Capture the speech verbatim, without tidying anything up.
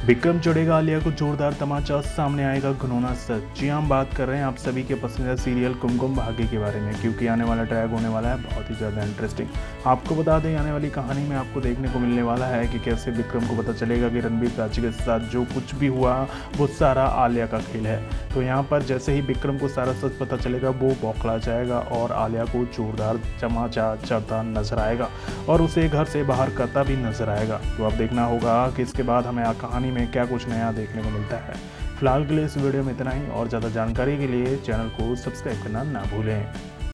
विक्रम चढ़ेगा आलिया को जोरदार तमाचा, सामने आएगा घिनौना सच। जी हम बात कर रहे हैं आप सभी के पसंदीदा सीरियल कुमकुम भाग्य के बारे में, क्योंकि आने वाला ट्रैक होने वाला है बहुत ही ज़्यादा इंटरेस्टिंग। आपको बता दें आने वाली कहानी में आपको देखने को मिलने वाला है कि कैसे विक्रम को पता चलेगा कि रणबीर प्राची के साथ जो कुछ भी हुआ वो सारा आलिया का खेल है। तो यहाँ पर जैसे ही विक्रम को सारा सच पता चलेगा वो बौखला जाएगा और आलिया को जोरदार तमाचा चढ़ता नजर आएगा और उसे घर से बाहर करता भी नजर आएगा। तो अब देखना होगा कि इसके बाद हमें कहानी में क्या कुछ नया देखने को मिलता है। फिलहाल के लिए इस वीडियो में इतना ही, और ज़्यादा जानकारी के लिए चैनल को सब्सक्राइब करना ना भूलें।